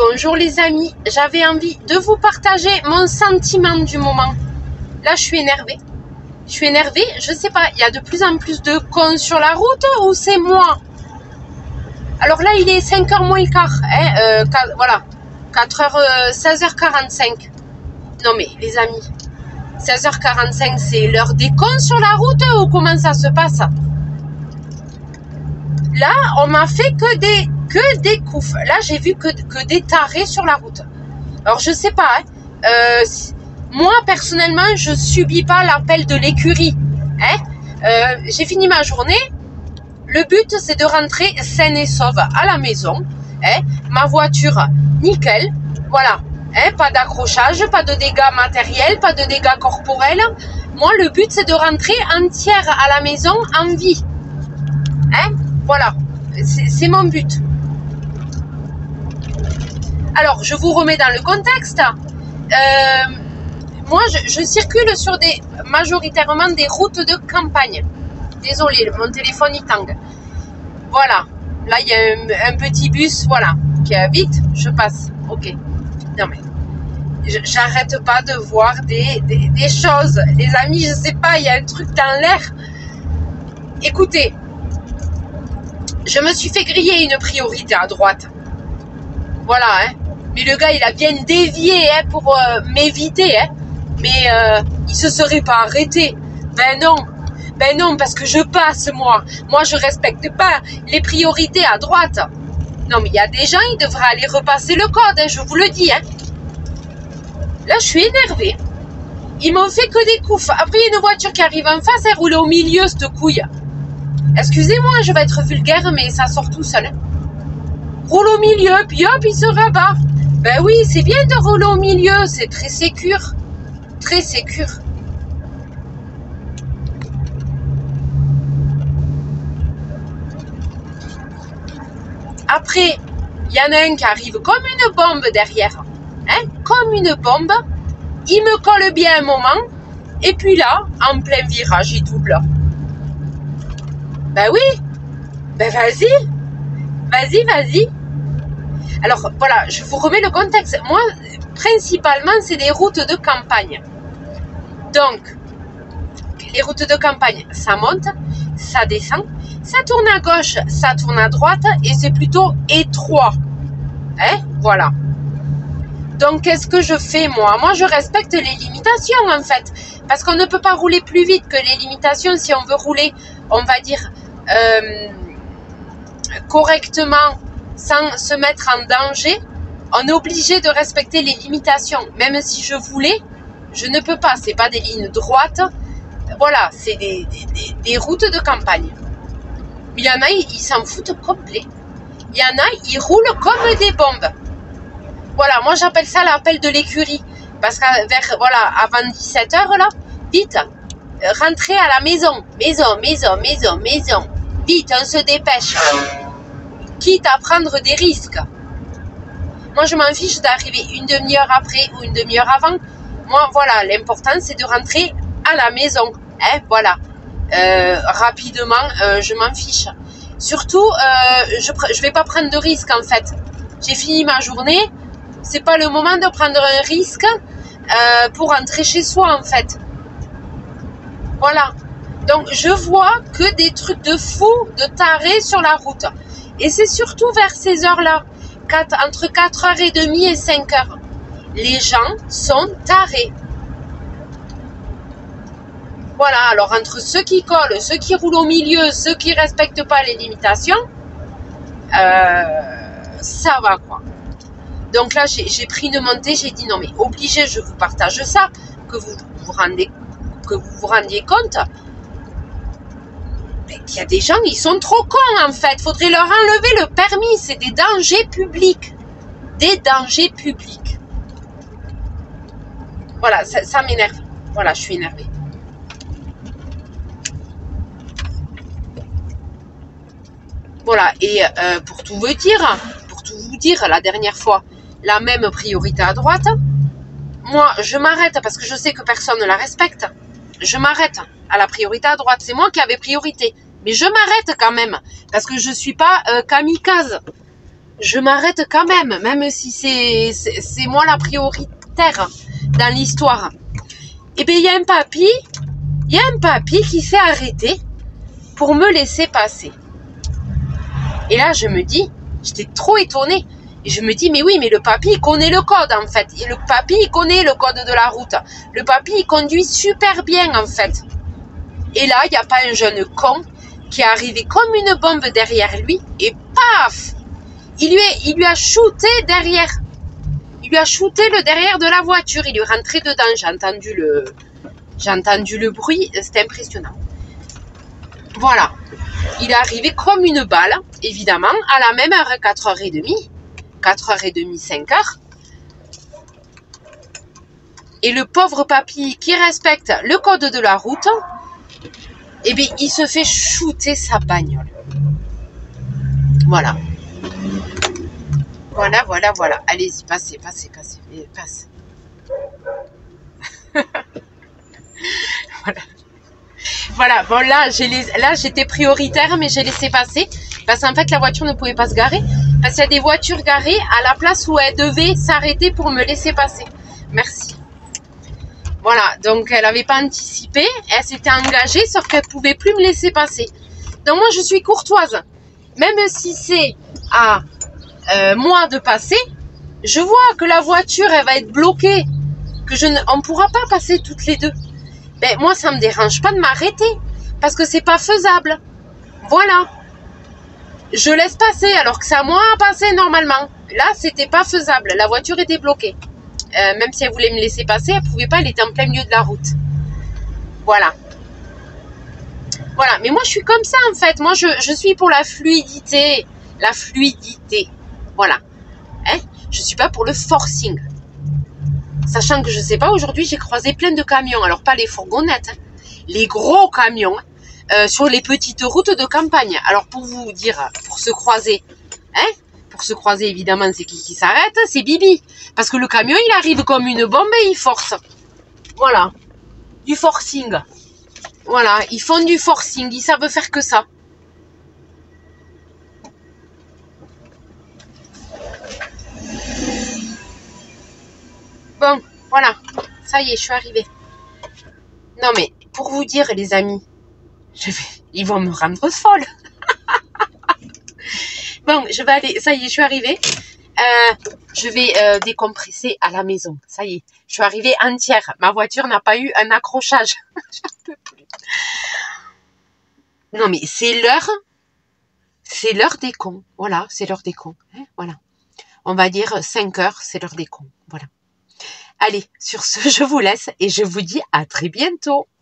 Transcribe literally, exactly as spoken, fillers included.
Bonjour les amis, j'avais envie de vous partager mon sentiment du moment. Là je suis énervée. Je suis énervée, je sais pas, il y a de plus en plus de cons sur la route ou c'est moi? Alors là il est cinq heures moins le quart, hein, euh, voilà, quatre heures, euh, seize heures quarante-cinq. Non mais les amis, seize heures quarante-cinq c'est l'heure des cons sur la route ou comment ça se passe? Là on m'a fait que des... que des coups. Là, j'ai vu que, que des tarés sur la route. Alors, je sais pas. Hein. Euh, moi, personnellement, je subis pas l'appel de l'écurie. Hein. Euh, j'ai fini ma journée. Le but, c'est de rentrer saine et sauve à la maison. Hein. Ma voiture, nickel. Voilà. Hein. Pas d'accrochage, pas de dégâts matériels, pas de dégâts corporels. Moi, le but, c'est de rentrer entière à la maison en vie. Hein. Voilà. C'est mon but. Alors, je vous remets dans le contexte. Euh, moi, je, je circule sur des majoritairement des routes de campagne. Désolée, mon téléphone il tangue. Voilà. Là, il y a un, un petit bus, voilà, qui est vite. Je passe. Ok. Non mais, j'arrête pas de voir des, des, des choses. Les amis, je sais pas, il y a un truc dans l'air. Écoutez, je me suis fait griller une priorité à droite. Voilà, hein. Mais le gars, il a bien dévié hein, pour euh, m'éviter. Hein. Mais euh, il se serait pas arrêté. Ben non. Ben non, parce que je passe, moi. Moi, je respecte pas les priorités à droite. Non, mais il y a des gens, ils devraient aller repasser le code, hein, je vous le dis. Hein. Là, je suis énervée. Ils m'ont fait que des coups. Après, il y a une voiture qui arrive en face, elle roule au milieu, cette couille. Excusez-moi, je vais être vulgaire, mais ça sort tout seul. Hein. Roule au milieu, puis hop, il se rabat. Ben oui, c'est bien de rouler au milieu, c'est très sécure. Très sécure. Après, il y en a un qui arrive comme une bombe derrière. Hein, comme une bombe. Il me colle bien un moment. Et puis là, en plein virage, il double. Ben oui. Ben vas-y. Vas-y, vas-y. Alors, voilà, je vous remets le contexte. Moi, principalement, c'est des routes de campagne. Donc, les routes de campagne, ça monte, ça descend, ça tourne à gauche, ça tourne à droite, et c'est plutôt étroit. Hein, voilà. Donc, qu'est-ce que je fais, moi? Moi, je respecte les limitations, en fait. Parce qu'on ne peut pas rouler plus vite que les limitations. Si on veut rouler, on va dire, euh, correctement, sans se mettre en danger, on est obligé de respecter les limitations. Même si je voulais, je ne peux pas. C'est pas des lignes droites. Voilà, c'est des, des, des routes de campagne. Il y en a, ils s'en foutent complet. Il y en a, ils roulent comme des bombes. Voilà, moi j'appelle ça l'appel de l'écurie. Parce que vers, voilà, avant dix-sept heures, là, vite, rentrez à la maison. Maison, maison, maison, maison. Vite, on se dépêche. Quitte à prendre des risques. Moi, je m'en fiche d'arriver une demi-heure après ou une demi-heure avant. Moi, voilà, l'important, c'est de rentrer à la maison. Hein, voilà. Euh, rapidement, euh, je m'en fiche. Surtout, euh, je ne vais pas prendre de risques, en fait. J'ai fini ma journée. C'est pas le moment de prendre un risque euh, pour rentrer chez soi, en fait. Voilà. Donc, je vois que des trucs de fou, de tarés sur la route. Et c'est surtout vers ces heures-là, entre quatre heures trente et cinq heures. Les gens sont tarés. Voilà, alors entre ceux qui collent, ceux qui roulent au milieu, ceux qui ne respectent pas les limitations, euh, ça va quoi. Donc là, j'ai pris une montée, j'ai dit non mais obligé, je vous partage ça, que vous vous rendez, que vous vous rendiez compte. Il y a des gens, ils sont trop cons en fait. Faudrait leur enlever le permis. C'est des dangers publics. Des dangers publics. Voilà, ça, ça m'énerve. Voilà, je suis énervée. Voilà, et euh, pour tout vous dire, pour tout vous dire, la dernière fois, la même priorité à droite, moi, je m'arrête parce que je sais que personne ne la respecte. Je m'arrête à la priorité à droite. C'est moi qui avais priorité. Mais je m'arrête quand même. Parce que je ne suis pas euh, kamikaze. je m'arrête quand même, même si c'est c'est moi la prioritaire dans l'histoire. Et bien, il y a un papy, il y a un papy qui s'est arrêté pour me laisser passer. Et là, je me dis, j'étais trop étonnée. Et je me dis, mais oui, mais le papy, il connaît le code, en fait. Et le papy, il connaît le code de la route. Le papy, il conduit super bien, en fait. Et là, il n'y a pas un jeune con qui est arrivé comme une bombe derrière lui. Et paf, il lui, est, il lui a shooté derrière. Il lui a shooté le derrière de la voiture. Il lui est rentré dedans. J'ai entendu le, j'ai entendu le bruit. C'était impressionnant. Voilà. Il est arrivé comme une balle, évidemment, à la même heure, quatre heures trente. quatre heures trente, cinq heures. Et le pauvre papy qui respecte le code de la route, eh bien, il se fait shooter sa bagnole. Voilà. Voilà, voilà, voilà. Allez-y, passez, passez, passez. Passe. Voilà. Voilà, bon là, j'ai les... là j'étais prioritaire, mais j'ai laissé passer. Parce qu'en fait, la voiture ne pouvait pas se garer. Parce qu'il y a des voitures garées à la place où elle devait s'arrêter pour me laisser passer. Merci. Voilà, donc elle n'avait pas anticipé. Elle s'était engagée, sauf qu'elle ne pouvait plus me laisser passer. Donc moi, je suis courtoise. Même si c'est à euh, moi de passer, je vois que la voiture, elle va être bloquée. Que je ne... on ne pourra pas passer toutes les deux. Ben, moi, ça ne me dérange pas de m'arrêter. Parce que c'est pas faisable. Voilà. Je laisse passer alors que c'est à moi à passer normalement. Là, c'était pas faisable. La voiture était bloquée. Euh, même si elle voulait me laisser passer, elle pouvait pas. Elle était en plein milieu de la route. Voilà. Voilà. Mais moi, je suis comme ça, en fait. Moi, je, je suis pour la fluidité. La fluidité. Voilà. Hein? Je suis pas pour le forcing. Sachant que je sais pas, aujourd'hui, j'ai croisé plein de camions. Alors, pas les fourgonnettes. Hein. Les gros camions. Euh, sur les petites routes de campagne. Alors, pour vous dire, pour se croiser, hein, pour se croiser, évidemment, c'est qui qui s'arrête? C'est Bibi. Parce que le camion, il arrive comme une bombe et il force. Voilà. Du forcing. Voilà. Ils font du forcing. Ils savent faire que ça. Bon, voilà. Ça y est, je suis arrivée. Non, mais, pour vous dire, les amis, Je vais... ils vont me rendre folle. Bon, je vais aller. Ça y est, je suis arrivée. Euh, je vais euh, décompresser à la maison. Ça y est, je suis arrivée entière. Ma voiture n'a pas eu un accrochage. J'en peux plus. Non, mais c'est l'heure. C'est l'heure des cons. Voilà, c'est l'heure des cons. Hein, voilà. On va dire cinq heures, c'est l'heure des cons. Voilà. Allez, sur ce, je vous laisse et je vous dis à très bientôt.